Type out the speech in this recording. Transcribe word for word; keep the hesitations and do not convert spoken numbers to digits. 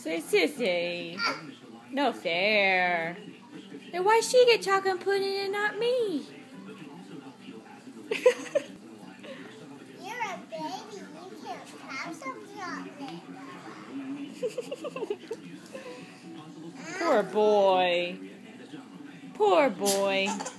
Say sissy. No fair. Then why she get chocolate pudding and not me? You're a baby. You can't have some chocolate. Poor boy. Poor boy.